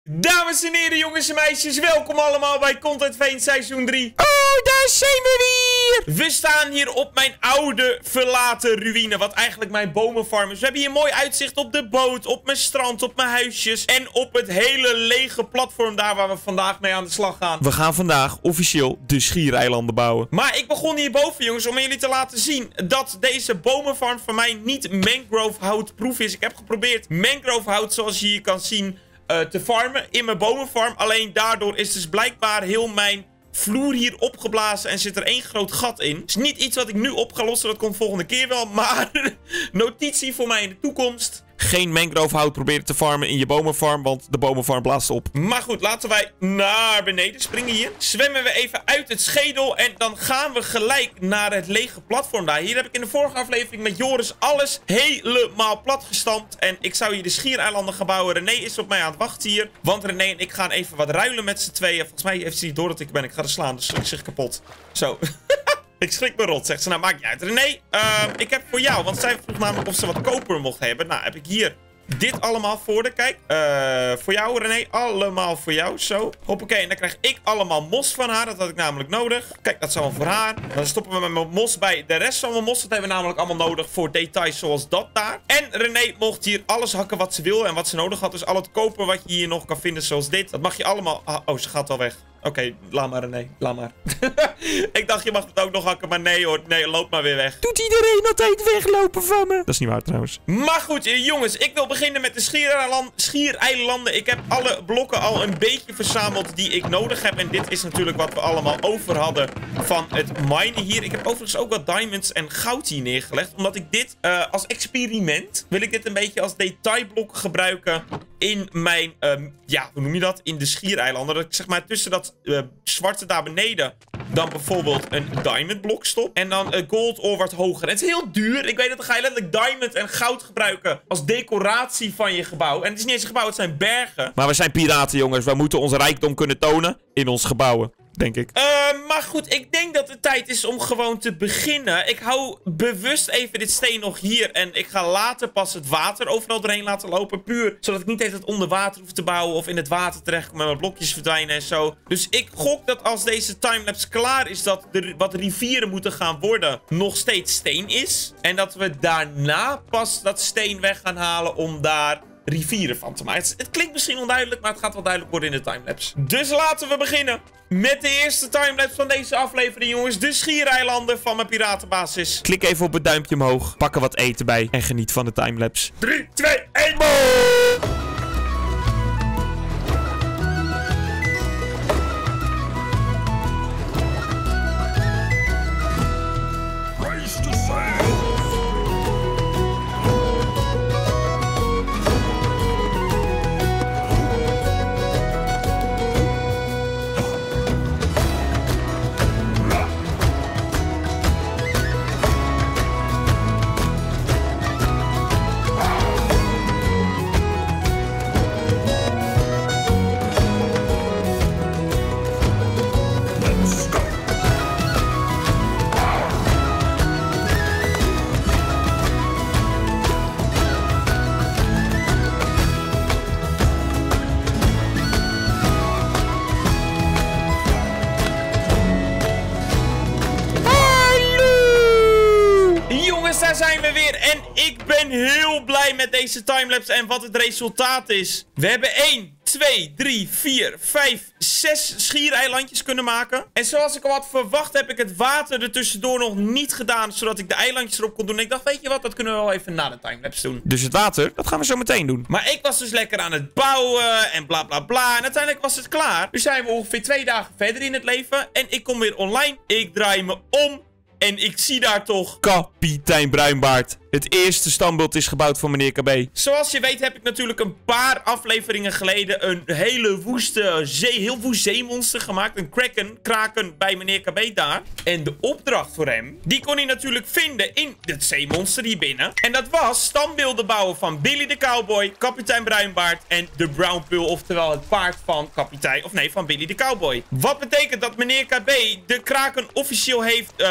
Dames en heren, jongens en meisjes, welkom allemaal bij Content Veen seizoen 3. Oh, daar zijn we weer! We staan hier op mijn oude verlaten ruïne, wat eigenlijk mijn bomenfarm is. We hebben hier mooi uitzicht op de boot, op mijn strand, op mijn huisjes en op het hele lege platform daar waar we vandaag mee aan de slag gaan. We gaan vandaag officieel de Schiereilanden bouwen. Maar ik begon hierboven, jongens, om jullie te laten zien dat deze bomenfarm van mij niet mangrove houtproof is. Ik heb geprobeerd mangrove hout, zoals je hier kan zien, te farmen in mijn bomenfarm. Alleen daardoor is dus blijkbaar heel mijn vloer hier opgeblazen en zit er één groot gat in. Het is niet iets wat ik nu op ga lossen, dat komt volgende keer wel. Maar notitie voor mij in de toekomst: geen mangrovehout proberen te farmen in je bomenfarm, want de bomenfarm blaast op. Maar goed, laten wij naar beneden springen hier. Zwemmen we even uit het schedel en dan gaan we gelijk naar het lege platform daar. Hier heb ik in de vorige aflevering met Joris alles helemaal plat gestampt. En ik zou hier de Schiereilanden gaan bouwen. René is op mij aan het wachten hier, want René en ik gaan even wat ruilen met z'n tweeën. Volgens mij heeft ze niet door dat ik ben. Ik ga er slaan, dus ik zeg kapot. Zo. Ik schrik me rot, zegt ze. Nou, maakt niet uit. René, ik heb voor jou, want zij vroeg namelijk of ze wat koper mocht hebben. Nou, heb ik hier dit allemaal voor de, kijk. Voor jou, René. Allemaal voor jou, zo. Hoppakee, en dan krijg ik allemaal mos van haar. Dat had ik namelijk nodig. Kijk, dat is allemaal voor haar. Dan stoppen we met mijn mos bij de rest van mijn mos. Dat hebben we namelijk allemaal nodig voor details zoals dat daar. En René mocht hier alles hakken wat ze wil en wat ze nodig had. Dus al het koper wat je hier nog kan vinden zoals dit. Dat mag je allemaal... Oh, ze gaat al weg. Oké, laat maar René, laat maar. Ik dacht je mag het ook nog hakken, maar nee hoor. Nee, loop maar weer weg. Doet iedereen altijd weglopen van me? Dat is niet waar trouwens. Maar goed, jongens, ik wil beginnen met de Schiereilanden. Ik heb alle blokken al een beetje verzameld die ik nodig heb. En dit is natuurlijk wat we allemaal over hadden van het minen hier. Ik heb overigens ook wat diamonds en goud hier neergelegd. Omdat ik dit als experiment, wil ik dit een beetje als detailblok gebruiken in mijn, ja, hoe noem je dat? In de Schiereilanden. Dat ik zeg maar tussen dat zwarte daar beneden dan bijvoorbeeld een diamond blok stop. En dan gold ore wat hoger. En het is heel duur. Ik weet dat dan ga je letterlijk diamond en goud gebruiken als decoratie van je gebouw. En het is niet eens een gebouw, het zijn bergen. Maar we zijn piraten, jongens. We moeten onze rijkdom kunnen tonen in ons gebouwen, denk ik. Maar goed, ik denk dat het tijd is om gewoon te beginnen. Ik hou bewust even dit steen nog hier. En ik ga later pas het water overal doorheen laten lopen. Puur zodat ik niet eens het onder water hoef te bouwen. Of in het water terechtkom en mijn blokjes verdwijnen en zo. Dus ik gok dat als deze timelapse klaar is, dat er wat rivieren moeten gaan worden, nog steeds steen is. En dat we daarna pas dat steen weg gaan halen om daar rivieren van te maken. Het klinkt misschien onduidelijk, maar het gaat wel duidelijk worden in de timelapse. Dus laten we beginnen met de eerste timelapse van deze aflevering, jongens. De Schiereilanden van mijn piratenbasis. Klik even op het duimpje omhoog, pak er wat eten bij en geniet van de timelapse. 3, 2, 1, daar zijn we weer en ik ben heel blij met deze timelapse en wat het resultaat is. We hebben 1, 2, 3, 4, 5, 6 schiereilandjes kunnen maken. En zoals ik al had verwacht heb ik het water er tussendoor nog niet gedaan, zodat ik de eilandjes erop kon doen. En ik dacht, weet je wat, dat kunnen we wel even na de timelapse doen. Dus het water, dat gaan we zo meteen doen. Maar ik was dus lekker aan het bouwen en bla bla bla. En uiteindelijk was het klaar. Nu zijn we ongeveer 2 dagen verder in het leven en ik kom weer online. Ik draai me om. En ik zie daar toch Kapitein Bruinbaard. Het eerste standbeeld is gebouwd voor meneer KB. Zoals je weet heb ik natuurlijk een paar afleveringen geleden een hele woeste heel woest zeemonster gemaakt. Een kraken bij meneer KB daar. En de opdracht voor hem, die kon hij natuurlijk vinden in het zeemonster hier binnen. En dat was standbeelden bouwen van Billy de Cowboy, kapitein Bruinbaard en de Brown Pearl. Oftewel het paard van van Billy de Cowboy. Wat betekent dat meneer KB de kraken officieel heeft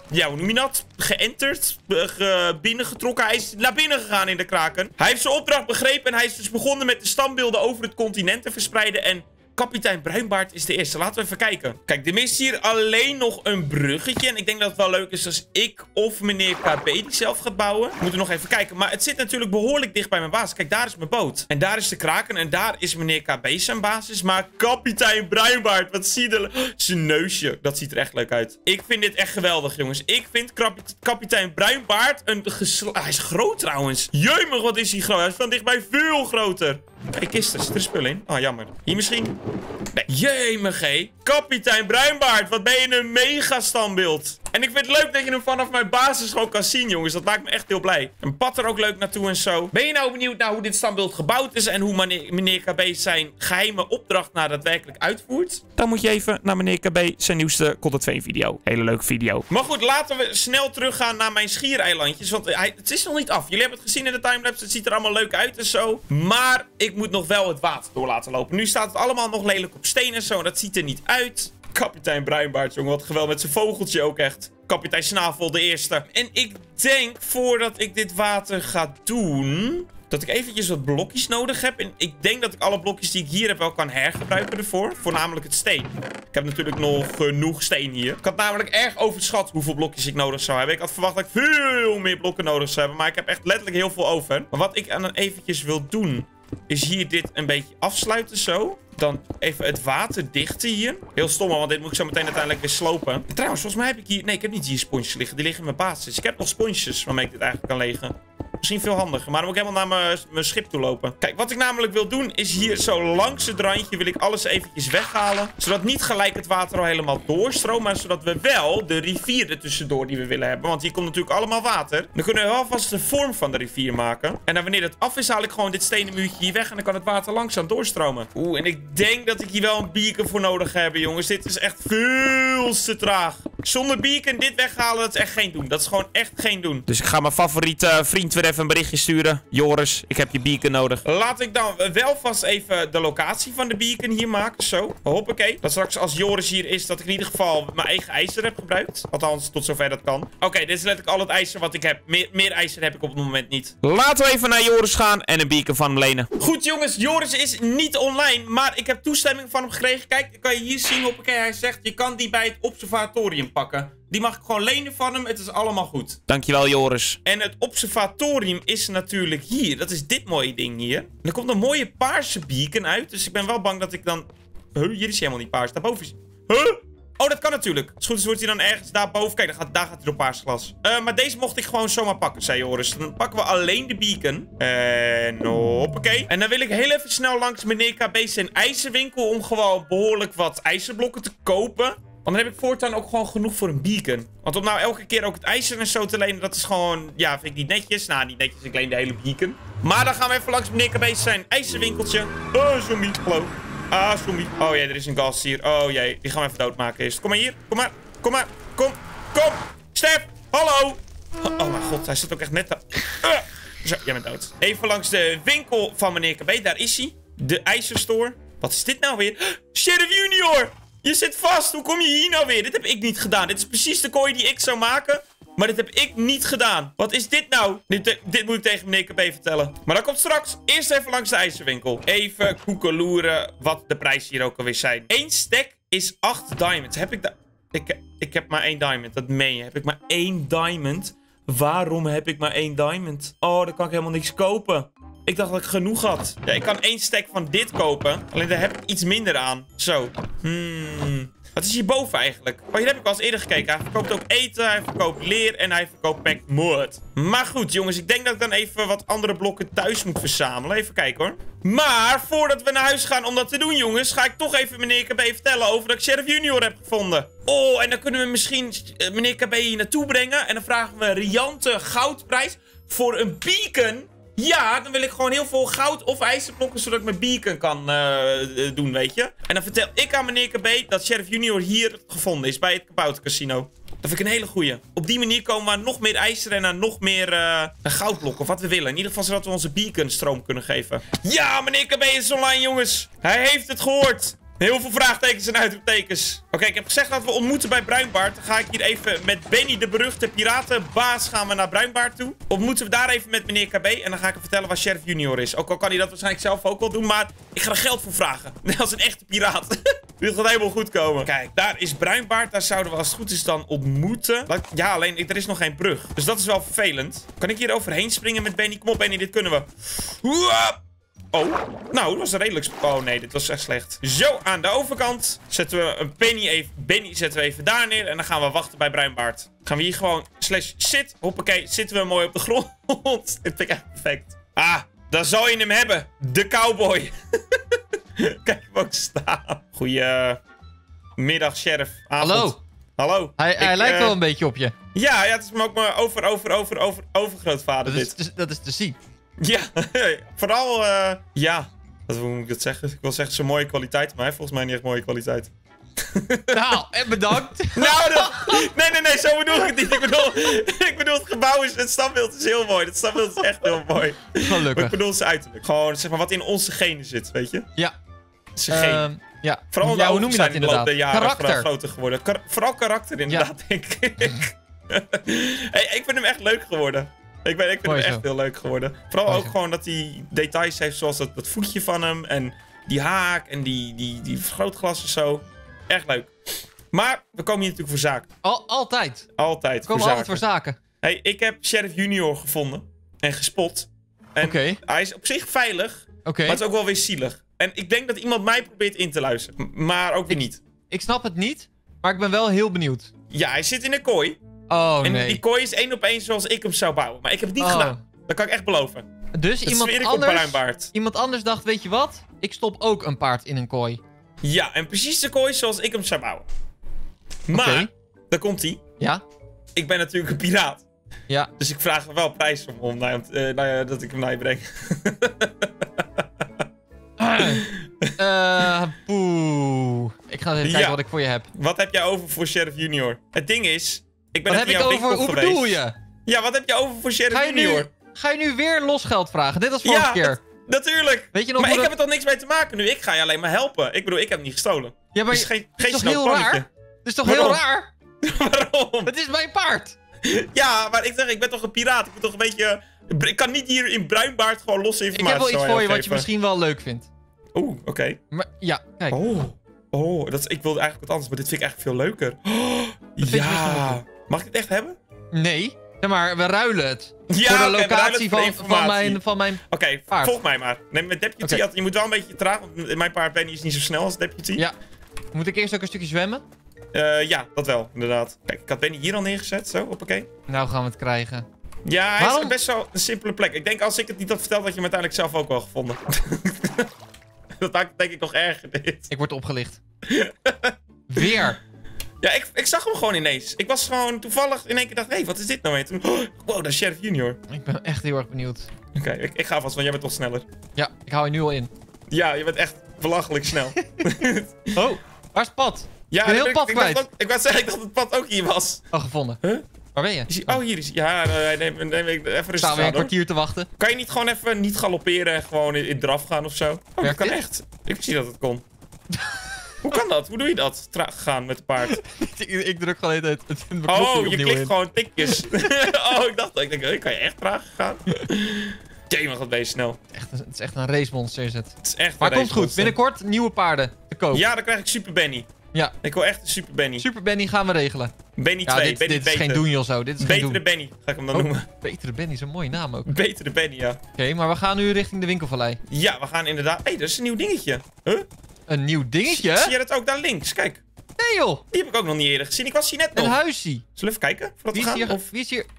ja, hoe noem je dat? Geënterd, binnengetrokken. Hij is naar binnen gegaan in de kraken. Hij heeft zijn opdracht begrepen en hij is dus begonnen met de standbeelden over het continent te verspreiden. En kapitein Bruinbaard is de eerste. Laten we even kijken. Kijk, er mist hier alleen nog een bruggetje. En ik denk dat het wel leuk is als ik of meneer KB die zelf gaat bouwen. We moeten nog even kijken. Maar het zit natuurlijk behoorlijk dicht bij mijn basis. Kijk, daar is mijn boot. En daar is de kraken. En daar is meneer KB zijn basis. Maar kapitein Bruinbaard, wat zie je? Zijn neusje. Dat ziet er echt leuk uit. Ik vind dit echt geweldig, jongens. Ik vind kapitein Bruinbaard hij is groot trouwens. Jeumig, wat is hij groot. Hij is van dichtbij veel groter. Kijk, kisten. Zit er spul in? Oh, jammer. Hier misschien? Nee. Jemig, hé. Kapitein Bruinbaard, wat ben je een mega standbeeld. En ik vind het leuk dat je hem vanaf mijn basis gewoon kan zien, jongens. Dat maakt me echt heel blij. Een pad er ook leuk naartoe en zo. Ben je nou benieuwd naar hoe dit standbeeld gebouwd is en hoe meneer KB zijn geheime opdracht nou daadwerkelijk uitvoert? Dan moet je even naar meneer KB zijn nieuwste Content 2 video. Hele leuke video. Maar goed, laten we snel teruggaan naar mijn schiereilandjes. Want het is nog niet af. Jullie hebben het gezien in de timelapse. Het ziet er allemaal leuk uit en zo. Maar ik moet nog wel het water door laten lopen. Nu staat het allemaal nog lelijk op steen en zo. En dat ziet er niet uit. Kapitein Bruinbaard, jongen. Wat geweld met zijn vogeltje ook echt. Kapitein Snavel, de eerste. En ik denk, voordat ik dit water ga doen, dat ik eventjes wat blokjes nodig heb. En ik denk dat ik alle blokjes die ik hier heb wel kan hergebruiken ervoor. Voornamelijk het steen. Ik heb natuurlijk nog genoeg steen hier. Ik had namelijk erg overschat hoeveel blokjes ik nodig zou hebben. Ik had verwacht dat ik veel meer blokken nodig zou hebben. Maar ik heb echt letterlijk heel veel over. Maar wat ik dan eventjes wil doen, is hier dit een beetje afsluiten zo. Dan even het water dichten hier. Heel stom, want dit moet ik zo meteen uiteindelijk weer slopen. Trouwens, volgens mij heb ik hier... Nee, ik heb niet hier sponsjes liggen. Die liggen in mijn basis. Ik heb nog sponsjes waarmee ik dit eigenlijk kan leggen. Misschien veel handiger. Maar dan moet ik helemaal naar mijn schip toe lopen. Kijk, wat ik namelijk wil doen is hier zo langs het randje wil ik alles eventjes weghalen. Zodat niet gelijk het water al helemaal doorstroomt. Maar zodat we wel de rivier er tussendoor die we willen hebben. Want hier komt natuurlijk allemaal water. Dan kunnen we wel vast de vorm van de rivier maken. En dan wanneer het af is, haal ik gewoon dit stenen muurtje hier weg. En dan kan het water langzaam doorstromen. Oeh, en ik denk dat ik hier wel een beacon voor nodig heb, jongens. Dit is echt veel te traag. Zonder beacon dit weghalen, dat is echt geen doen. Dat is gewoon echt geen doen. Dus ik ga mijn favoriete vriend weer even een berichtje sturen. Joris, ik heb je beacon nodig. Laat ik dan wel vast even de locatie van de beacon hier maken. Zo, hoppakee. Dat straks als Joris hier is, dat ik in ieder geval mijn eigen ijzer heb gebruikt. Althans, tot zover dat kan. Oké, dit is letterlijk al het ijzer wat ik heb. Meer ijzer heb ik op het moment niet. Laten we even naar Joris gaan en een beacon van hem lenen. Goed, jongens. Joris is niet online, maar ik heb toestemming van hem gekregen. Kijk, dan kan je hier zien, hoppakee. Hij zegt, je kan die bij het observatorium pakken. Die mag ik gewoon lenen van hem. Het is allemaal goed. Dankjewel, Joris. En het observatorium is natuurlijk hier. Dat is dit mooie ding hier. En er komt een mooie paarse beacon uit. Dus ik ben wel bang dat ik dan... hier is helemaal niet paars. Daarboven is... Oh, dat kan natuurlijk. Als het goed is, wordt hij dan ergens daarboven... Kijk, daar gaat hij door paars glas. Maar deze mocht ik gewoon zomaar pakken, zei Joris. Dan pakken we alleen de beacon. En hoppakee. En dan wil ik heel even snel langs meneer KB zijn ijzerwinkel... om gewoon behoorlijk wat ijzerblokken te kopen. Want dan heb ik voortaan ook gewoon genoeg voor een beacon. Want om nou elke keer ook het ijzer en zo te lenen, dat is gewoon... Ja, vind ik niet netjes. Nou, niet netjes. Ik leen de hele beacon. Maar dan gaan we even langs meneer KB zijn ijzerwinkeltje. Oh, zombie. Hallo. Ah, zombie. Oh jee, er is een gast hier. Oh jee, die gaan we even doodmaken eerst. Kom maar hier. Kom maar. Kom maar. Kom. Stef. Hallo. Oh mijn god, hij zit ook echt net daar. Zo, jij bent dood. Even langs de winkel van meneer KB. Daar is hij. De ijzerstore. Wat is dit nou weer? Sheriff Junior. Je zit vast. Hoe kom je hier nou weer? Dit heb ik niet gedaan. Dit is precies de kooi die ik zou maken. Maar dit heb ik niet gedaan. Wat is dit nou? Dit moet ik tegen meneer KB vertellen. Maar dat komt straks. Eerst even langs de ijzerwinkel. Even koekeloeren wat de prijzen hier ook alweer zijn. 1 stack is 8 diamonds. Heb ik daar... Ik heb maar 1 diamond. Dat meen je. Heb ik maar 1 diamond? Waarom heb ik maar 1 diamond? Oh, dan kan ik helemaal niks kopen. Ik dacht dat ik genoeg had. Ja, ik kan 1 stack van dit kopen. Alleen daar heb ik iets minder aan. Zo. Wat is hierboven eigenlijk? Oh, hier heb ik al eens eerder gekeken. Hij verkoopt ook eten, hij verkoopt leer en hij verkoopt packed mud. Maar goed, jongens. Ik denk dat ik dan even wat andere blokken thuis moet verzamelen. Even kijken, hoor. Maar voordat we naar huis gaan om dat te doen, jongens, ga ik toch even meneer KB vertellen over dat ik Sheriff Junior heb gevonden. Oh, en dan kunnen we misschien meneer KB hier naartoe brengen. En dan vragen we een riante goudprijs voor een beacon. Ja, dan wil ik gewoon heel veel goud of ijzerblokken, zodat ik mijn beacon kan doen, weet je. En dan vertel ik aan meneer KB dat Sheriff Junior hier gevonden is, bij het kaboutercasino. Dat vind ik een hele goeie. Op die manier komen we aan nog meer ijzer en aan nog meer goudblokken, of wat we willen. In ieder geval zodat we onze beacon stroom kunnen geven. Ja, meneer KB is online, jongens. Hij heeft het gehoord. Heel veel vraagtekens en uitroeptekens. Oké, ik heb gezegd dat we ontmoeten bij Bruinbaard. Dan ga ik hier even met Benny, de beruchte piratenbaas, gaan we naar Bruinbaard toe. Ontmoeten we daar even met meneer KB. En dan ga ik hem vertellen waar Sheriff Junior is. Ook al kan hij dat waarschijnlijk zelf ook wel doen. Maar ik ga er geld voor vragen. Net als een echte piraat. Dit gaat helemaal goed komen. Kijk, daar is Bruinbaard. Daar zouden we als het goed is dan ontmoeten. Ja, alleen er is nog geen brug. Dus dat is wel vervelend. Kan ik hier overheen springen met Benny? Kom op, Benny, dit kunnen we. Oh, nou, dat was redelijk... Oh nee, dit was echt slecht. Zo, aan de overkant zetten we een Benny zetten we even daar neer. En dan gaan we wachten bij Bruinbaard. Gaan we hier gewoon /sit. Hoppakee, zitten we mooi op de grond. Dit vind ik echt perfect. Ah, daar zou je hem hebben. De cowboy. Kijk hem ook staan. Goedemiddag, sheriff. Avond. Hallo. Hallo. Hij lijkt wel een beetje op je. Ja, het is me ook mijn overgrootvader Dat is te zien. Ja, vooral, ja. Hoe moet ik dat zeggen? Ik wil zeggen, zo'n mooie kwaliteit, maar hij heeft volgens mij niet echt mooie kwaliteit. Nou, en bedankt. Nou, nee, zo bedoel ik het niet. Ik bedoel het gebouw is, het standbeeld is heel mooi. Het standbeeld is echt heel mooi. Gelukkig. Maar ik bedoel zijn uiterlijk. Gewoon, zeg maar, wat in onze genen zit, weet je? Ja. Zijn genen. Ja. Vooral Ja, hoe noem je dat in de loop der jaren karakter. groter geworden. Vooral karakter, inderdaad, denk ik. Hey, ik vind hem echt leuk geworden. Ik vind hem echt heel leuk geworden. Vooral ook gewoon dat hij details heeft zoals dat voetje van hem. En die haak en die vergrootglas en zo. Echt leuk. Maar we komen hier natuurlijk voor zaken. Altijd. Altijd we komen altijd voor zaken. Hey, ik heb Sheriff Junior gevonden. En gespot. En hij is op zich veilig. Maar het is ook wel weer zielig. En ik denk dat iemand mij probeert in te luisteren. Maar ook weer niet. Ik snap het niet. Maar ik ben wel heel benieuwd. Ja, hij zit in een kooi. Oh, en nee. die kooi is 1 op 1 zoals ik hem zou bouwen. Maar ik heb het niet gedaan. Dat kan ik echt beloven. Dus dat iemand anders dacht, weet je wat? Ik stop ook een paard in een kooi. Ja, en precies de kooi zoals ik hem zou bouwen. Maar, daar komt hij. Ja? Ik ben natuurlijk een piraat. Ja. Dus ik vraag er wel prijs om dat ik hem naar je breng. Poeh. Ik ga even kijken wat ik voor je heb. Wat heb jij over voor Sheriff Junior? Het ding is, ik ben net in jouw winkel geweest. Hoe bedoel je? Ja, wat heb je over voor Sheriff Junior? Ga je nu weer losgeld vragen? Dit was vorige keer. Natuurlijk. Weet je nog maar ik heb er toch niks mee te maken nu? Ik ga je alleen maar helpen. Ik bedoel, ik heb niet gestolen. Ja, maar dus geen toch heel raar? Het is toch heel raar? Waarom? Het is mijn paard. Ja, maar ik zeg, ik ben toch een piraat. Ik moet toch een beetje... Ik kan niet hier in Bruinbaard gewoon losse informatie. Ik heb wel iets voor je wat je misschien wel leuk vindt. Oeh, oké. Maar ja, kijk. Ik wilde eigenlijk wat anders, maar dit vind ik eigenlijk veel leuker. Ja. Mag ik het echt hebben? Nee. Zeg maar, we ruilen het. Ja, voor de locatie van mijn Oké, volg mij maar. Nee, met Deputy, je moet wel een beetje traag, want mijn paard Benny is niet zo snel als Deputy. Ja. Moet ik eerst ook een stukje zwemmen? Ja, dat wel, inderdaad. Kijk, ik had Benny hier al neergezet, zo, hoppakee. Nou gaan we het krijgen. Ja, hij is best wel een simpele plek. Ik denk, als ik het niet had verteld, had je hem uiteindelijk zelf ook wel gevonden. Dat maakt het denk ik nog erger, dit. Ik word opgelicht. Weer. Ja, ik zag hem gewoon ineens. Ik was gewoon toevallig in één keer dacht, hé, wat is dit nou weer? Toen, wow, dat is Sheriff Junior. Ik ben echt heel erg benieuwd. Oké, ik ga vast, want jij bent toch sneller. Ja, ik hou je nu al in. Ja, je bent echt belachelijk snel. Waar is het pad? Ja, ik ben heel pad kwijt. Ik wou zeggen dat het pad ook hier was. Oh, gevonden. Huh? Waar ben je? Oh, hier is hij. Ja, neem ik even rustig. Staan we een kwartier te wachten? Kan je niet gewoon even niet galopperen en gewoon in draf gaan of zo? Oh, dat kan echt. Ik zie dat het kon. Hoe kan dat? Hoe doe je dat? Traag gaan met het paard. Ik druk gewoon het je klikt gewoon tikjes. Ik denk, kan je echt traag gaan? Jee, maar wat ben je snel. Het is echt een racemonster is het. Het is echt maar komt goed, binnenkort nieuwe paarden te koop. Ja, dan krijg ik Super Benny. Ja. Ik wil echt een Super Benny. Super Benny gaan we regelen. Benny 2, dit is geen doen, joh, zo. Dit is geen doen. Betere Benny, ga ik hem dan noemen. Betere Benny is een mooie naam ook. Betere Benny, ja. Oké, maar we gaan nu richting de winkelvallei. Ja, we gaan inderdaad... Hé, dat is een nieuw dingetje. Huh? Een nieuw dingetje? Zie je dat ook daar links? Kijk. Nee, joh. Die heb ik ook nog niet eerder gezien. Ik was hier net nog. Een huisje. Zullen we even kijken? Wie is hier?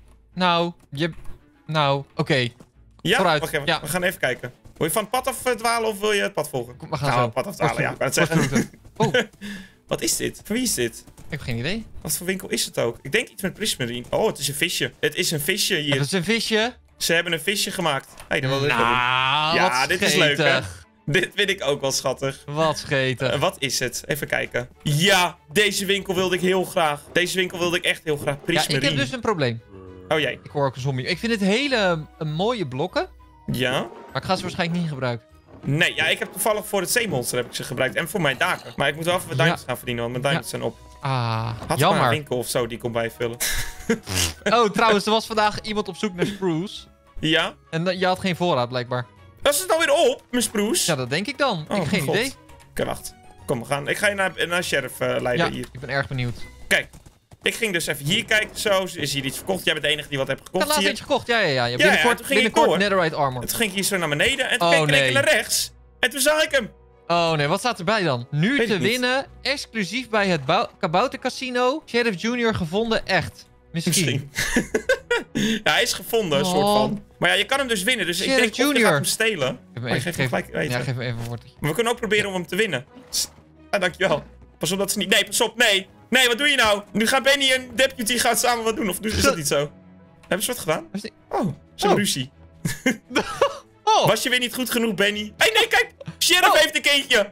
Nou, oké. Ja, vooruit. Wacht even. Ja. We gaan even kijken. Wil je van het pad afdwalen of wil je het pad volgen? We gaan zo. Het pad afdwalen, ja. Ik wou het zeggen. Wat is dit? Voor wie is dit? Ik heb geen idee. Wat voor winkel is het ook? Ik denk iets met prismarine. Oh, het is een visje. Het is een visje hier. Het is een visje? Ze hebben een visje gemaakt. Hey, dan wil ik ja, dit is leuk, hè? Dit vind ik ook wel schattig. Wat scheetig. Wat is het? Even kijken. Ja, deze winkel wilde ik heel graag. Deze winkel wilde ik echt heel graag. Prismarine. Ja, ik heb dus een probleem. Oh, jij. Ik hoor ook een zombie. Ik vind het hele mooie blokken. Ja? Maar ik ga ze waarschijnlijk niet gebruiken. Nee, ja, ik heb toevallig voor het zeemonster heb ik ze gebruikt. En voor mijn daken. Maar ik moet wel even wat diamonds gaan verdienen, want mijn diamonds zijn op. Ah, Had maar jammer. een winkel of zo die ik kon bijvullen. Oh, trouwens, er was vandaag iemand op zoek naar spruce. Ja? En je had geen voorraad, blijkbaar. Dat is het alweer op, mijn spruce. Ja, dat denk ik dan. Oh, ik heb geen God. idee. Oké, wacht. Kom, we gaan. Ik ga je naar sheriff leiden Ja, hier. ik ben erg benieuwd. Kijk. Ik ging dus even hier kijken. Zo, is hier iets verkocht. Jij bent de enige die wat hebt Ik gekocht. had laatst Zie eentje je? gekocht. Ja. ja, Binnenkort, toen ging ik binnenkort door. netherite armor. En toen ging ik hier zo naar beneden. En toen Oh, keek ik in één nee. keer naar rechts. En toen zag ik hem. Oh nee, wat staat erbij dan? Nu Weet te ik niet. winnen, exclusief bij het Kabouter Casino. Sheriff Junior gevonden, echt. Misschien. Ja, hij is gevonden, een Oh. soort van. Maar ja, je kan hem dus winnen. Dus Sheriff ik denk, of je Junior. gaat hem stelen. Ik heb Maar je geeft hem gelijk weten. Ja, geef hem even een worteltje. Maar we kunnen ook proberen om hem te winnen. Ja, dankjewel. Pas op dat ze niet... Nee, pas op, nee. Nee, wat doe je nou? Nu gaan Benny en Deputy gaan samen wat doen. Of is dat niet zo? Hebben ze wat gedaan? Is die- Oh, ze hebben ruzie. Oh, Was je weer niet goed genoeg, Benny? Hé, nee, kijk! Sheriff heeft een kindje!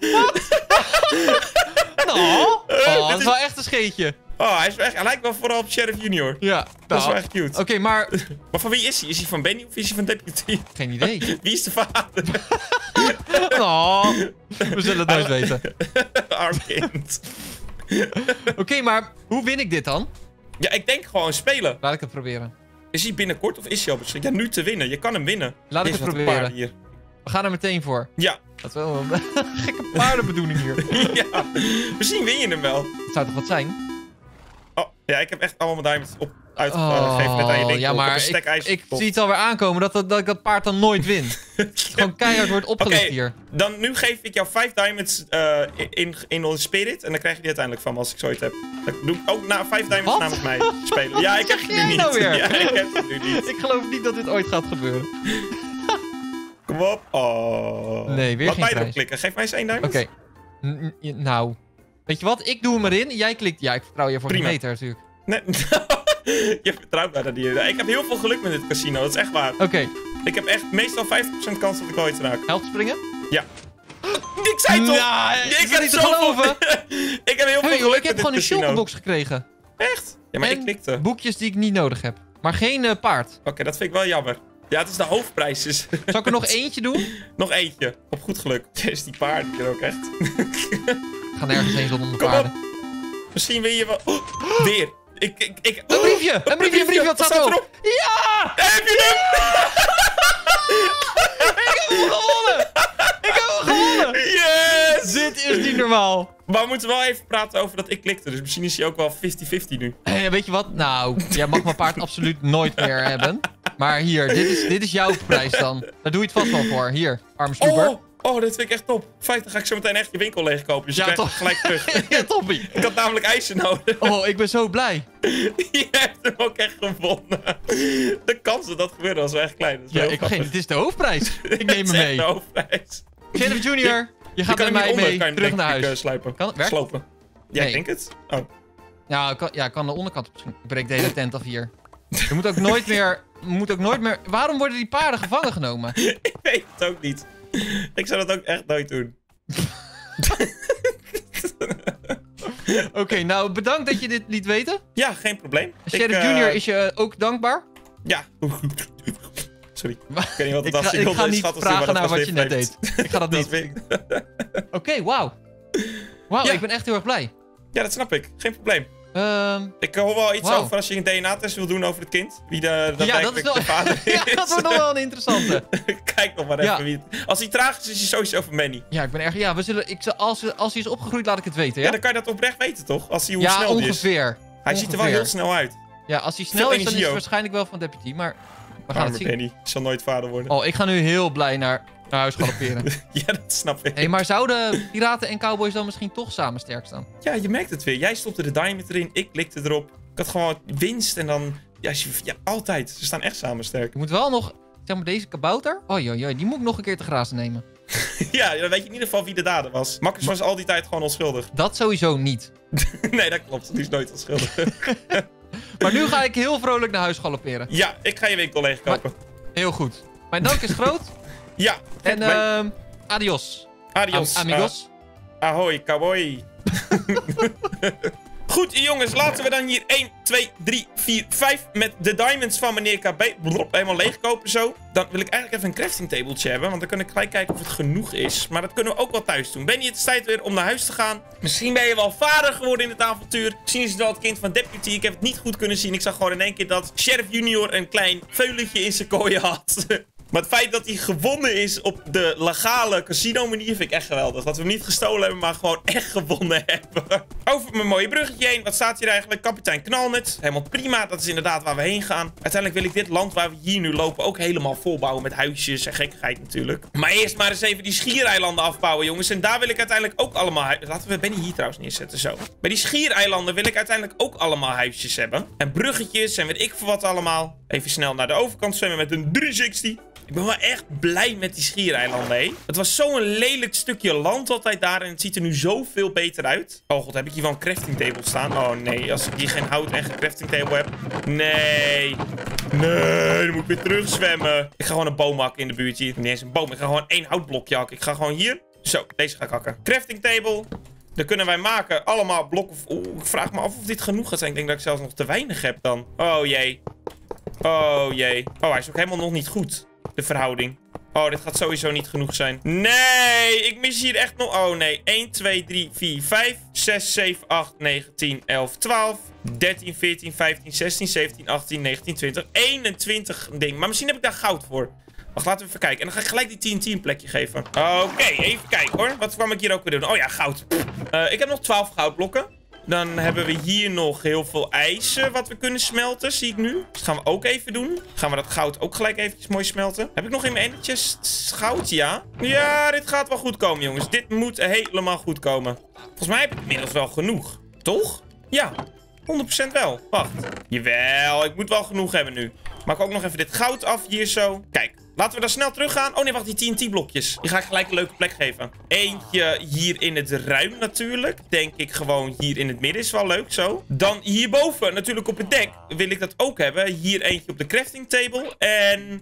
nou. dit Dat is- is wel echt een scheetje. Oh, hij lijkt wel vooral op Sheriff Junior. Ja, Dat is wel nou. echt cute. Oké, maar... Maar van wie is hij? Is hij van Benny of is hij van Deputy? Geen idee. Wie is de vader? Oh, we zullen het nooit weten. Arm kind. Oké, maar hoe win ik dit dan? Ja, ik denk gewoon spelen. Laat ik het proberen. Is hij binnenkort of is hij al beschikbaar? Ja, nu te winnen. Je kan hem winnen. Laat ik Jezus, het wat een proberen. paarden hier. We gaan er meteen voor. Ja. Dat is wel een gekke paardenbedoeling hier. Ja. Misschien win je hem wel. Het zou toch wat zijn? Oh, ja, ik heb echt allemaal mijn diamonds uitgegeven net aan je winkel. ja, Ik heb maar een stack ijzer ik gekocht. zie het alweer aankomen dat ik dat paard dan nooit win. Gewoon keihard wordt opgelicht Oké, hier. Dan nu geef ik jou 5 diamonds in onze spirit. En dan krijg je die uiteindelijk van me als ik zoiets heb. Dan doe ik ook 5 diamonds Wat? namens mij spelen. Ja, ik Wat heb zeg het nu jij niet. nou weer? Ja, ik heb het nu niet. Ik geloof niet dat dit ooit gaat gebeuren. Kom op. Oh. Nee, weer Laat geen mij erop prijs. klikken. Geef mij eens 1 diamond. Oké. Nou. Weet je wat? Ik doe hem erin. Jij klikt. Ja, ik vertrouw je voor Prima. een meter natuurlijk. Nee. Je vertrouwt mij dat niet. Ik heb heel veel geluk met dit casino. Dat is echt waar. Oké. Ik heb echt meestal 50% kans dat ik ooit raak. Helft springen? Ja. Ik zei toch? Ja, ik is heb niet te zoveel- geloven. Ik heb heel veel Hey, geluk joh, ik met heb dit gewoon een casino. shulkerbox gekregen. Echt? Ja, maar ik En klikte. boekjes die ik niet nodig heb. Maar geen paard. Oké, dat vind ik wel jammer. Ja, het is de hoofdprijs. Dus Zal ik er nog eentje doen? nog eentje. Op goed geluk. Is die paarden hier ook echt. We gaan ergens heen zonder Kom op. paarden. Misschien win je wel... Oh, weer. Ik... Een briefje! Een briefje! Wat staat erop? Ja! Heb je hem? Ik heb hem gewonnen! Ik heb hem gewonnen! Yes! Dit is niet normaal. Maar we moeten wel even praten over dat ik klikte. Dus misschien is hij ook wel 50-50 nu. Weet je wat? Nou, jij mag mijn paard absoluut nooit meer hebben. Maar hier, dit is jouw prijs dan. Daar doe je het vast wel voor. Hier, arme snoeper. Oh, dit vind ik echt top. Feit, dan ga ik zo meteen echt je winkel leegkopen. Dus je Ja, krijgt hem gelijk terug. Ja, toppie. Ik had namelijk ijzer nodig. Oh, ik ben zo blij. Je hebt hem ook echt gewonnen. De kans dat dat gebeurde was wel echt klein. Dat is Ja, wel ik grappig. dit is de hoofdprijs. Ik neem Het hem is echt mee. de hoofdprijs. Sheriff Junior, je gaat kan met hem mij hieronder, mee kan je hem terug naar denk ik, huis. sluipen. Kan het werken? Slopen. Ja, Nee. ik denk het. Oh. Ja, ik kan de onderkant op. Ik breek de hele tent af hier. Je moet ook nooit meer... Waarom worden die paarden gevangen genomen? Ik weet het ook niet. Ik zou dat ook echt nooit doen. Oké, nou bedankt dat je dit liet weten. Ja, geen probleem. Sheriff Junior is je ook dankbaar. Ja. Sorry. Ik weet niet wat het was. Ik ga niet vragen naar wat je net deed. Ik ga dat Dat niet. is Oké, wauw. Wauw, Ja. ik ben echt heel erg blij. Ja, dat snap ik. Geen probleem. Ehm Ik hoor wel iets Wauw. over als je een DNA-test wil doen over het kind. Wie de ja, dat is wel... de vader is. ja, dat wordt nog wel een interessante. Kijk nog maar Ja. even wie het... Als hij traag is, is hij sowieso van Manny. Ja, ik ben erg... Ja, als hij is opgegroeid, laat ik het weten, Ja, ja? dan kan je dat oprecht weten, toch? Als hij hoe Ja, snel die is. ongeveer. Hij ziet er wel heel snel uit. Ja, als hij snel Veel is, dan is energie het ook. waarschijnlijk wel van Deputy, maar... We gaan Arme het zien. Benny. Zal nooit vader worden. Oh, ik ga nu heel blij naar huis galopperen. Ja, dat snap ik. Hé, maar zouden piraten en cowboys dan misschien toch samen sterk staan? Ja, je merkt het weer. Jij stopte de diamond erin, ik klikte erop. Ik had gewoon winst en dan... Ja, altijd. Ze staan echt samen sterk. Ik moet wel nog... Zeg maar, deze kabouter... Oh, die moet ik nog een keer te grazen nemen. Ja, dan weet je in ieder geval wie de dader was. Makkers was al die tijd gewoon onschuldig. Dat sowieso niet. Nee, dat klopt. Die is nooit onschuldig. Maar nu ga ik heel vrolijk naar huis galopperen. Ja, ik ga je winkel leegkopen. Heel goed. Mijn dank is groot. Ja. En mijn- adios. Adios. Amigos. Ahoy, cowboy. Goed. Goed, jongens. Laten we dan hier 1, 2, 3, 4, 5 met de diamonds van meneer KB. Helemaal leegkopen zo. Dan wil ik eigenlijk even een crafting tabletje hebben. Want dan kan ik gelijk kijken of het genoeg is. Maar dat kunnen we ook wel thuis doen. Benny, het is tijd weer om naar huis te gaan. Misschien ben je wel vader geworden in het avontuur. Misschien is het wel het kind van Deputy. Ik heb het niet goed kunnen zien. Ik zag gewoon in één keer dat Sheriff Junior een klein veulentje in zijn kooi had. Maar het feit dat hij gewonnen is op de legale casino manier vind ik echt geweldig. Dat we hem niet gestolen hebben, maar gewoon echt gewonnen hebben. Over mijn mooie bruggetje heen. Wat staat hier eigenlijk? Kapitein Knalnut. Helemaal prima. Dat is inderdaad waar we heen gaan. Uiteindelijk wil ik dit land waar we hier nu lopen ook helemaal volbouwen met huisjes en gekkigheid natuurlijk. Maar eerst maar eens even die schiereilanden afbouwen, jongens. En daar wil ik uiteindelijk ook allemaal... Laten we Benny hier trouwens neerzetten, zo. Bij die schiereilanden wil ik uiteindelijk ook allemaal huisjes hebben. En bruggetjes en weet ik veel wat allemaal. Even snel naar de overkant zwemmen met een 360. Ik ben wel echt blij met die schiereilanden, hé. Het was zo'n lelijk stukje land altijd daar en het ziet er nu zoveel beter uit. Oh god, heb ik hier wel een crafting table staan? Oh nee, als ik hier geen hout en geen crafting table heb. Nee. Nee, dan moet ik weer terug zwemmen. Ik ga gewoon een boom hakken in de buurt hier. Niet eens een boom, ik ga gewoon 1 houtblokje hakken. Ik ga gewoon hier. Zo, deze ga ik hakken. Crafting table. Dan kunnen wij maken allemaal blokken. Oeh, ik vraag me af of dit genoeg gaat zijn. Ik denk dat ik zelfs nog te weinig heb dan. Oh jee. Oh jee. Oh, hij is ook helemaal nog niet goed. De verhouding. Oh, dit gaat sowieso niet genoeg zijn. Nee, ik mis hier echt nog... Oh nee, 1, 2, 3, 4, 5, 6, 7, 8, 9, 10, 11, 12, 13, 14, 15, 16, 17, 18, 19, 20, 21 ding. Maar misschien heb ik daar goud voor. Wacht, laten we even kijken. En dan ga ik gelijk die TNT een plekje geven. Oké, even kijken hoor. Wat kwam ik hier ook weer doen? Oh ja, goud. Ik heb nog 12 goudblokken. Dan hebben we hier nog heel veel ijzer wat we kunnen smelten, zie ik nu. Dus dat gaan we ook even doen. Gaan we dat goud ook gelijk eventjes mooi smelten. Heb ik nog in mijn endertjes goud? Ja. Ja, dit gaat wel goed komen, jongens. Dit moet helemaal goed komen. Volgens mij heb ik inmiddels wel genoeg. Toch? Ja, 100% wel. Wacht. Jawel, ik moet wel genoeg hebben nu. Maak ook nog even dit goud af hier zo. Kijk. Laten we dan snel teruggaan. Oh nee, wacht, die TNT-blokjes. Die ga ik gelijk een leuke plek geven. Eentje hier in het ruim natuurlijk. Denk ik gewoon hier in het midden is wel leuk, zo. Dan hierboven, natuurlijk op het dek, wil ik dat ook hebben. Hier eentje op de crafting table. En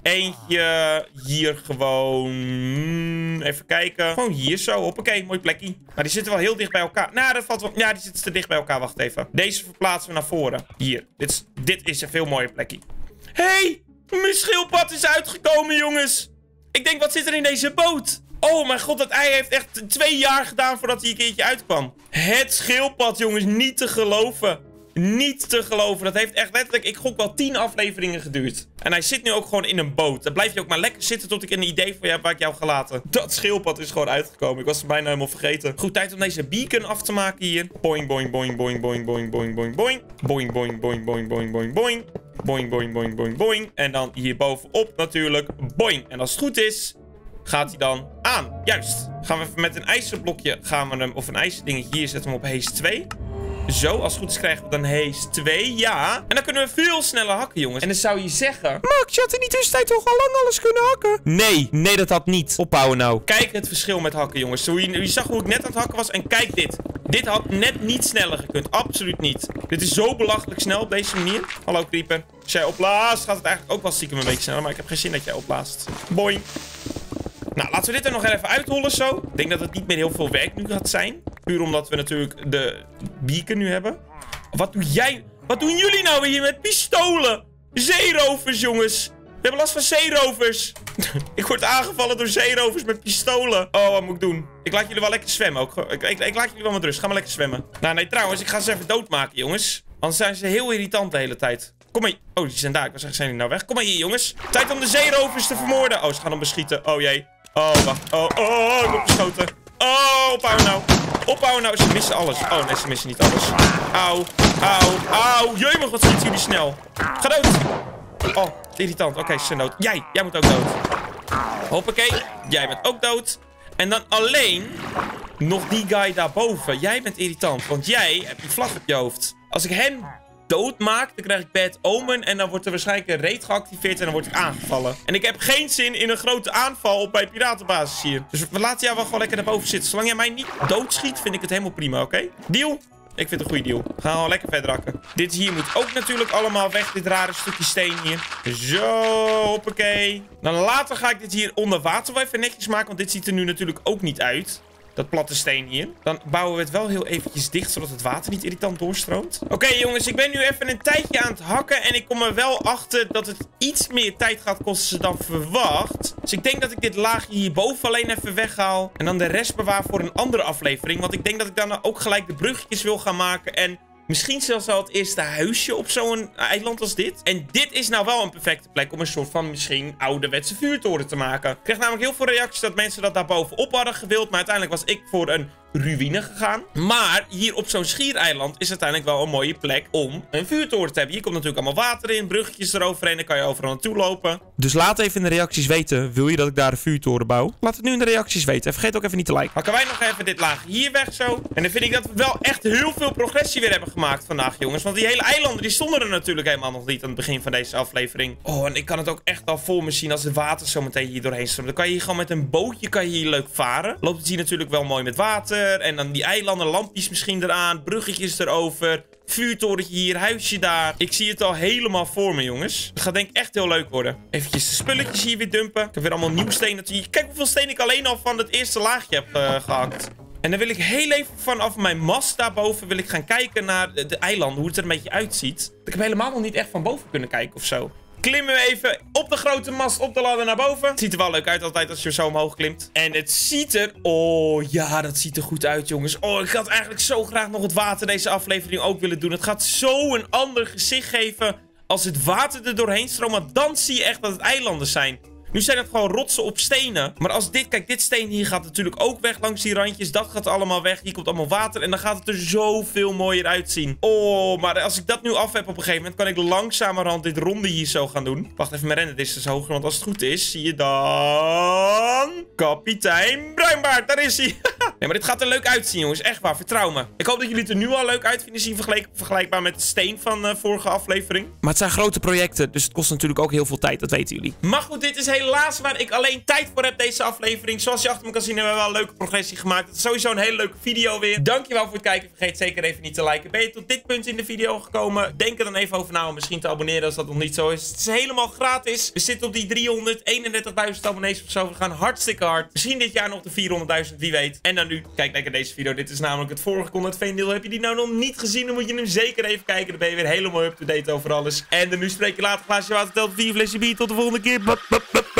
eentje hier gewoon... Even kijken. Gewoon hier zo. Hoppakee, mooi plekje. Maar die zitten wel heel dicht bij elkaar. Nou, dat valt wel... Ja, die zitten te dicht bij elkaar. Wacht even. Deze verplaatsen we naar voren. Hier. Dit is een veel mooier plekje. Hey! Mijn schildpad is uitgekomen, jongens. Ik denk, wat zit er in deze boot? Oh mijn god, dat ei heeft echt 2 jaar gedaan voordat hij een keertje uitkwam. Het schildpad, jongens, niet te geloven. Niet te geloven. Dat heeft echt letterlijk, ik gok wel 10 afleveringen geduurd. En hij zit nu ook gewoon in een boot. Dan blijf je ook maar lekker zitten tot ik een idee voor je heb waar ik jou heb gelaten. Dat schildpad is gewoon uitgekomen. Ik was het bijna helemaal vergeten. Goed, tijd om deze beacon af te maken hier. Boing, boing, boing, boing, boing, boing, boing, boing, boing. Boing, boing, boing, boing, boing, boing, boing. Boing, boing, boing, boing, boing. En dan hier bovenop natuurlijk boing. En als het goed is, gaat hij dan aan. Juist. Gaan we even met een ijzerblokje, gaan we hem, of een ijzerdingetje hier, zetten we hem op haste 2. Zo, als het goed is krijgen we dan haste 2, ja. En dan kunnen we veel sneller hakken, jongens. En dan zou je zeggen... Max, je had in die tussentijd toch al lang alles kunnen hakken? Nee, dat had niet. Ophouden nou. Kijk het verschil met hakken, jongens. Je zag hoe ik net aan het hakken was. En kijk dit. Dit had net niet sneller gekund. Absoluut niet. Dit is zo belachelijk snel op deze manier. Hallo, creeper. Als jij opblaast, gaat het eigenlijk ook wel stiekem een beetje sneller. Maar ik heb geen zin dat jij opblaast. Boing. Nou, laten we dit er nog even uithollen zo. Ik denk dat het niet meer heel veel werk nu gaat zijn. Puur omdat we natuurlijk de beacon nu hebben. Wat doe jij? Wat doen jullie nou weer hier met pistolen? Zeerovers, jongens. We hebben last van zeerovers. Ik word aangevallen door zeerovers met pistolen. Oh, wat moet ik doen? Ik laat jullie wel lekker zwemmen ook. Ik laat jullie wel met rust. Ga maar lekker zwemmen. Nou, nee, trouwens, ik ga ze even doodmaken, jongens. Anders zijn ze heel irritant de hele tijd. Kom maar hier. Oh, die zijn daar. Ik was zeggen, zijn die nou weg? Kom maar hier, jongens. Tijd om de zeerovers te vermoorden. Oh, ze gaan hem beschieten. Oh, jee. Oh, wacht. Oh, ik word beschoten. Oh, ophouden nou. Ophouden nou. Ze missen alles. Oh, nee, ze missen niet alles. Auw. Jemig, wat schieten jullie snel. Ga dood. Oh, irritant. Oké, ze zijn dood. Jij moet ook dood. Hoppakee. Jij bent ook dood. En dan alleen nog die guy daarboven. Jij bent irritant, want jij hebt die vlag op je hoofd. Als ik hem doodmaak, dan krijg ik Bad Omen. En dan wordt er waarschijnlijk een raid geactiveerd en dan word ik aangevallen. En ik heb geen zin in een grote aanval op mijn piratenbasis hier. Dus we laten jou wel gewoon lekker daarboven zitten. Zolang jij mij niet doodschiet, vind ik het helemaal prima, oké? Deal? Ik vind het een goede deal. Gaan we gewoon lekker verder hakken. Dit hier moet ook natuurlijk allemaal weg. Dit rare stukje steen hier. Zo, hoppakee. Dan later ga ik dit hier onder water wel even netjes maken. Want dit ziet er nu natuurlijk ook niet uit. Dat platte steen hier. Dan bouwen we het wel heel eventjes dicht, zodat het water niet irritant doorstroomt. Oké, jongens, ik ben nu even een tijdje aan het hakken. En ik kom er wel achter dat het iets meer tijd gaat kosten dan verwacht. Dus ik denk dat ik dit laagje hierboven alleen even weghaal. En dan de rest bewaar voor een andere aflevering. Want ik denk dat ik dan ook gelijk de bruggetjes wil gaan maken. En misschien zelfs al het eerste huisje op zo'n eiland als dit. En dit is nou wel een perfecte plek om een soort van misschien ouderwetse vuurtoren te maken. Ik kreeg namelijk heel veel reacties dat mensen dat daar bovenop hadden gewild. Maar uiteindelijk was ik voor een ruïne gegaan. Maar hier op zo'n schiereiland is uiteindelijk wel een mooie plek om een vuurtoren te hebben. Hier komt natuurlijk allemaal water in, bruggetjes eroverheen. Dan kan je overal naartoe lopen. Dus laat even in de reacties weten, wil je dat ik daar een vuurtoren bouw? Laat het nu in de reacties weten. En vergeet ook even niet te liken. Pakken wij nog even dit laag hier weg zo. En dan vind ik dat we wel echt heel veel progressie weer hebben gemaakt vandaag, jongens. Want die hele eilanden, die stonden er natuurlijk helemaal nog niet aan het begin van deze aflevering. Oh, en ik kan het ook echt al voor me zien als het water zo meteen hier doorheen stroomt. Dan kan je hier gewoon met een bootje kan je hier leuk varen. Loopt het hier natuurlijk wel mooi met water. En dan die eilanden, lampjes misschien eraan, bruggetjes erover. Vuurtorentje hier, huisje daar. Ik zie het al helemaal voor me, jongens. Het gaat denk ik echt heel leuk worden. Eventjes de spulletjes hier weer dumpen. Ik heb weer allemaal nieuw steen natuurlijk. Kijk hoeveel steen ik alleen al van het eerste laagje heb gehakt. En dan wil ik heel even vanaf mijn mast daarboven wil ik gaan kijken naar de eilanden. Hoe het er een beetje uitziet. Ik heb helemaal nog niet echt van boven kunnen kijken of zo. Klimmen we even op de grote mast, op de ladder naar boven. Het ziet er wel leuk uit altijd als je zo omhoog klimt. En het ziet er... Oh, ja, dat ziet er goed uit, jongens. Oh, ik had eigenlijk zo graag nog het water deze aflevering ook willen doen. Het gaat zo een ander gezicht geven als het water er doorheen stroomt. Maar dan zie je echt dat het eilanden zijn. Nu zijn het gewoon rotsen op stenen. Maar als dit... Kijk, dit steen hier gaat natuurlijk ook weg langs die randjes. Dat gaat allemaal weg. Hier komt allemaal water. En dan gaat het er zoveel mooier uitzien. Oh, maar als ik dat nu af heb op een gegeven moment... kan ik langzamerhand dit ronde hier zo gaan doen. Wacht even, mijn render hoger. Want als het goed is, zie je dan... Kapitein Bruinbaard. Daar is hij. Nee, maar dit gaat er leuk uitzien, jongens. Echt waar, vertrouw me. Ik hoop dat jullie het er nu al leuk uit vinden zien. Vergelijkbaar met de steen van vorige aflevering. Maar het zijn grote projecten, dus het kost natuurlijk ook heel veel tijd. Dat weten jullie. Maar goed, dit is helaas waar ik alleen tijd voor heb deze aflevering. Zoals je achter me kan zien hebben we wel een leuke progressie gemaakt. Het is sowieso een hele leuke video weer. Dankjewel voor het kijken. Vergeet zeker even niet te liken. Ben je tot dit punt in de video gekomen? Denk er dan even over na om misschien te abonneren als dat nog niet zo is. Het is helemaal gratis. We zitten op die 331.000 abonnees of zo. We gaan hartstikke hard. Misschien dit jaar nog de 400.000, wie weet. En dan nu, kijk lekker deze video. Dit is namelijk het vorige Conrad Veendeel. Heb je die nou nog niet gezien? Dan moet je hem zeker even kijken. Dan ben je weer helemaal up-to-date over alles. En dan nu spreek je later. Glaasje water telt 4 flesje bier. Tot de volgende keer.